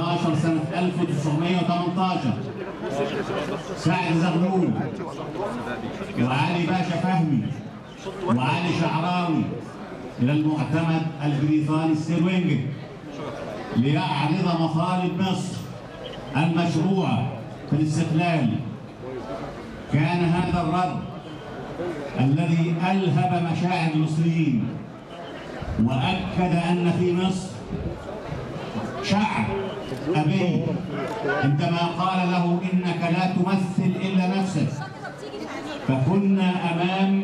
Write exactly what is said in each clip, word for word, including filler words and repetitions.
حداشر سنة ألف وتسعمائة وثمانية عشر سعد زغلول وعلي باشا فهمي وعلي شعراوي إلى المعتمد البريطاني السلوينجي ليعرض مطالب مصر المشروعة في الاستقلال. كان هذا الرد الذي ألهب مشاعر المصريين وأكد أن في مصر شعب أبي عندما قال له إنك لا تمثل إلا نفسك. فكنا أمام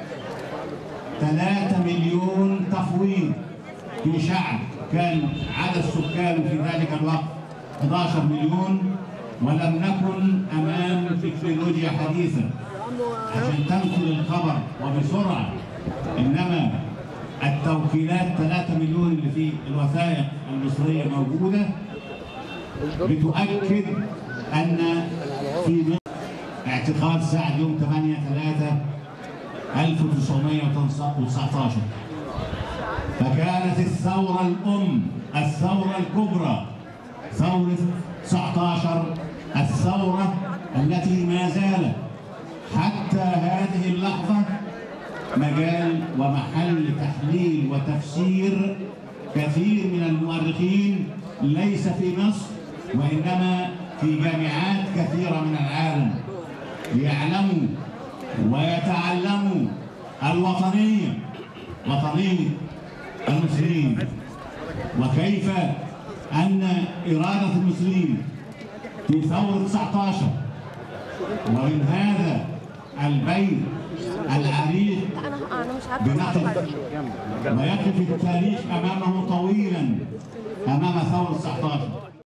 ثلاثة مليون تفويض في شعب كان عدد سكانه في ذلك الوقت أحد عشر مليون، ولم نكن أمام تكنولوجيا حديثة عشان تنقل الخبر وبسرعة. إنما التوكيلات ثلاثة مليون اللي في الوثائق المصرية موجودة بتؤكد أن في اعتقال سعد يوم ثمانية ثلاثة ألف وتسعمائة وتسعة عشر. فكانت الثورة الأم، الثورة الكبرى، ثورة تسعة عشر، الثورة التي ما زالت حتى هذه اللحظة مجال ومحل تحليل وتفسير كثير من المؤرخين ليس في مصر وإنما في جامعات كثيرة من العالم ليعلموا ويتعلموا الوطنية، وطنية المصريين، وكيف أن إرادة المصريين في ثورة تسعة عشر ومن هذا البيت العريق بنقل ويقف التاريخ أمامه طويلا أمام ثورة تسعة عشر.